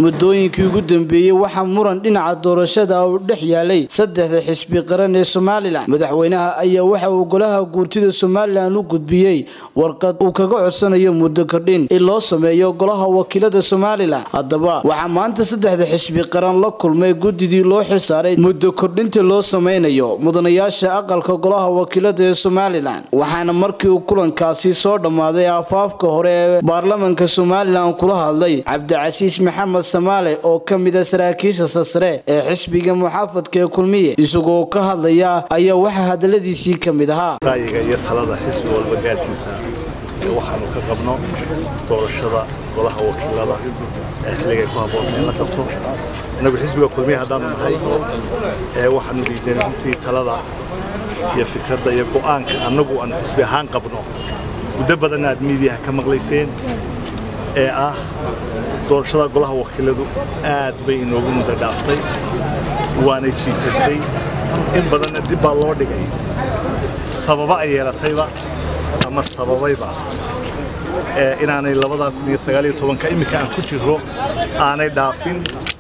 muddooyinkii ugu dambeeyay waxa muran dhinaca doorashada u dhex yaalay saddexda xisbi qaran ee Soomaaliland madaxweynaha ayaa waxa uu golaha guurtida Soomaaliland u gudbiyay warqad uu kaga codsanayo muddo kordhin in loo sameeyo golaha wakiilada Soomaaliland haddaba waxa maanta saddexda xisbi qaran la kulmay gudidii loo xisaaray muddo kordhinta loo sameeyo mudanayaasha aqalka golaha wakiilada ee Soomaaliland waxaana markii uu kulankaasi soo dhamaaday afaafka hore ee baarlamaanka Soomaaliland kula hadlay Cabdicasiis Maxamed Samaale oo kamida saraakiisha sare ee xisbiga muxaafadka ee kulmiye isagoo ka hadlaya ayaa waxa hadaladiisii kamid ahaa raayiga iyo talada xisbi walba gaarkiisa waxaanu ka qabno doorashada golaha wakiilada ee xilliga ku habboon in la qabto inagu xisbiga kulmiye hadaan nahay waxaanu diidanay intii talada iyo fikradda iyo go'aanka anagu aan xisbi ahaan qabno muddo badan aad miidiyaha ka maqlayseen ee ah doorashada golaha wakiiladu aad bay inoogu muddo dhaaftay waana jiitantay in badan dib baa loo dhigay sababa ay yeelatayba ama sababayba inaanay 2019 imika aan ku jiro aanay dhaafin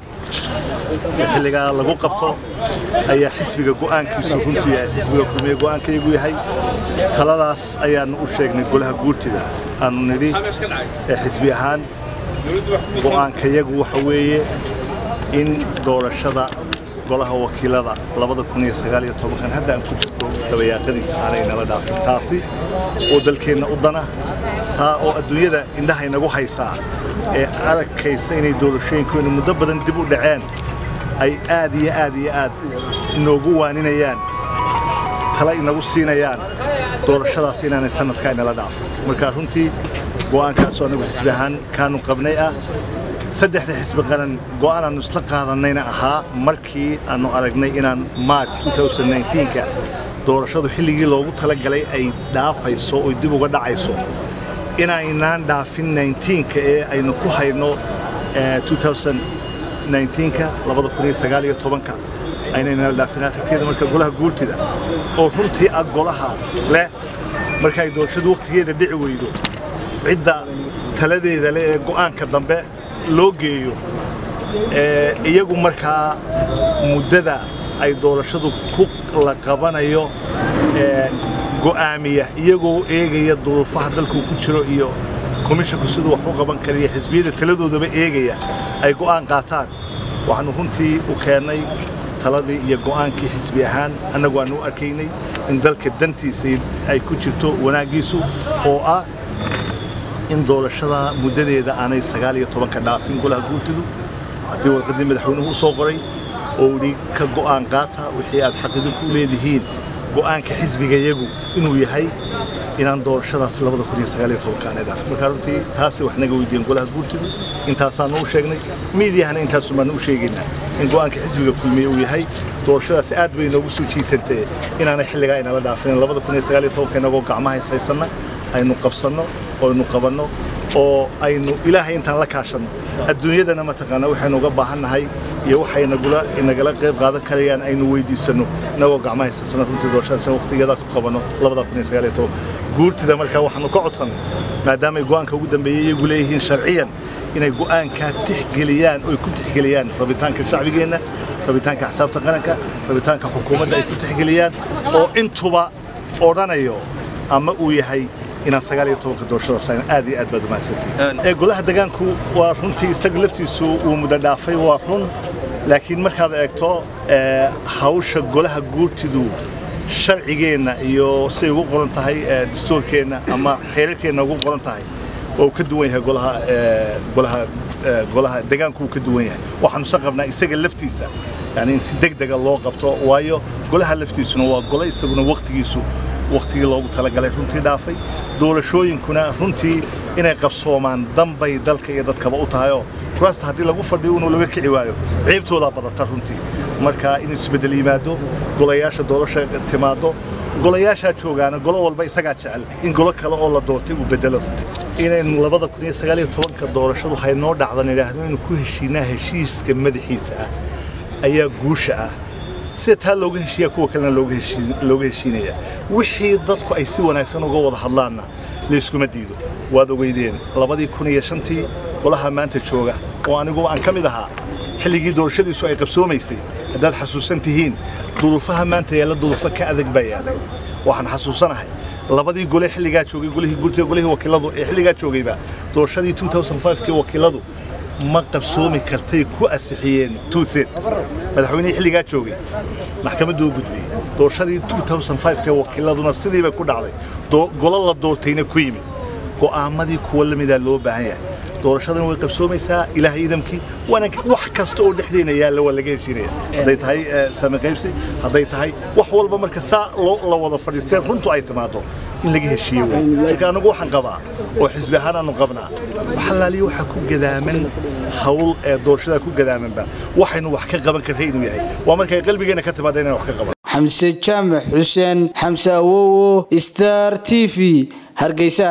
xilliga lagu qabto ayaa xisbiga go'aankiisu runtii yahay xisbiga kulmiye go'aankaygu yahay taladaas ayaan u sheegnay golaha guurtida aanu nidhi xisbi ahaan go'aankayagu waxa weeye in doorashada golaha wakiilada 2019 hadda aan ku jirto dabayaaqadiisa aanay nala dhaafin taasi oo dalkeena u dana taa oo adduunyada indhaha inagu haysaa ee arkaysa inay doorashooyinkoona muddo badan dib u dhaceen ay aad inoogu waaninayaan tala inagu siinayaan doorashadaas inaanay sanadka inala dhaafin marka runtii go'aankaas oo anagu xisbi ahaan kaanu qabnay ah saddexda xisbi qaran go'aan aanu isla qaadanayna ahaa markii aanu aragnay inaan March 2019ka doorashadu xilligii loogu talagalay ay dhaafayso oo dib uga dhacayso inaanaan dhaafin 19ka ee aynu ku hayno 2019ka 2019ka aynayna dhaafin akhirkeeda marka golaha guurtida oo runtii golaha leh marka ay doorashadu waqtigeeda dhici weydo cidda taladeeda leh ee go'aanka dambe loo geeyo iyagu markaa muddada ay doorashadu ku la qabanayo go'aamiya iyagoo eegaya duruufaha dalku ku jiro iyo komishanku sidoo wax u qaban kariyo xisbiyada taladoodaba eegaya ay go'aan qaataan waxaanu runtii u keenay taladii iyo go'aankii xisbi ahaan anagu aanu arkaynay in dalka dantiisa ay ku jirto wanaagiisu oo ah in doorashada muddadeeda aanay 19 dhaafin golaha guurtidu hadii warqadii madaxweynuhu soo qoray oo wali ka go'aan qaata wixii aad xaqiiqo ku leedihiin go'aanka xisbiga iyagu inuu yahay inaan doorashadaas 2019 aanay dhaafin marka runtii taasi wax naga weydiin golaha guurtidu intaasaan u sheegnay miidiyahana intaas ma u sheegaynaa in go'aanka xisbiga kulmiye uu yahay doorashadaas aad bay noogu soo jiitantay inaanay xilliga inala dhaafin 2019 inagoo gacmaha haysanna aynu qabsano oo aynu qabanno oo aynu ilaahay intaan la kaashano adduunyadana ma taqaana waxaynu uga baahanahay iyo waxayna inagala qayb qaadan karayaan aynu weydiisano inagoo gacmaha haysanna runtii doorashadaas waqtigeeda ku qabano 2019 guurtida marka waxaanu ka codsanay maadaama ay go'aanka ugu dambeeyay iyagu leeyihiin sharciyan inay go'aanka tixgeliyaan oo ku tixgeliyaan rabitaanka shacbigeena rabitaanka xisaabta qaranka rabitaanka xukuumadda ay ku tixgeliyaan oo intuba odhanayo ama uu yahay inaan 19 doorashada sayn aad baad u mahadsantahay golaha deegaanku waa runtii isaga laftiisu uu muddo dhaafay waa run laakiin markaad eegto hawsha golaha guurtidu sharcigeena iyo si ugu qoran tahay dastuurkeena ama xeerarkeena ugu qoran tahay oo ka duwan yahay golaha deegaanku ka duwan yahay waxaanu shaqabnaa isaga laftiisa yani si degdeg loo qabto waayo golaha laftiisuna waa golaha isaguna waqtigii loogu talagalay runtii dhaafay doorashooyinkuna runtii inay qabsoomaan danbay dalka iyo dadkaba u tahay oo kuraasta haddii lagu fadhiyo inuu laga kici waayo ciibtooda badata runtii marka in isbedel yimaado golayaasha doorasho timaado golayaasha joogaana golo walba isaga jecel in golo kale oo la doortay uu bedelo inay 2019 doorashadu hay noo dhacdan ilaahdo inuu ku heshiinaa heshiiska madaxiisa ah ayaa guusha ah si taa looga heshiiya kuwa kalena looga heshiinaya wixii dadku ay si wanaagsan uga wada hadlaana la isku ma diido waad ogeydeen 2005 golaha maanta jooga oo anigu aan ka mid ahaa xilligii doorashadiisu ay qabsoomaysay haddaad xasuusan tihiin duruufaha maanta yaalla duruufo ka adag baa yaallay waxaan xasuusanahay labadii gole xilligaa joogay golihii guurtida golihii wakiiladu ee xilligaa joogayba doorashadii 2005kii wakiiladu ma qabsoomi kartay ku asixiyeen tuusin madaxweynihii xilligaa joogay maxkamaddu u gudbiyey doorashadii 2005kii wakiiladuna sidii bay ku dhacday golo la doortayna ku yimid go'aamadii kuwa lamida loo baahan yahay doorashadan way qabsoomaysaa ilaahay idamkii wax kasta oo dhexdeena yaalla waa laga heshiinaya hadday tahay saami qaybsi hadday tahay wax walba marka saa la wada fadhiisteen runtu ay timaado in laga heshiiyo marka anagu waxaan qabaa oo xisbi ahaan aanu qabnaa waxalaaliyo waxa ku gadaaman hawl ee doorashada ku gadaamanba waxaynu wax ka qaban karnay inuu yahay waa markay qalbigeena ka timaadeen inaan wax ka qaban xamse jaamac xuseen xamse awowo Star TV Hargeysa.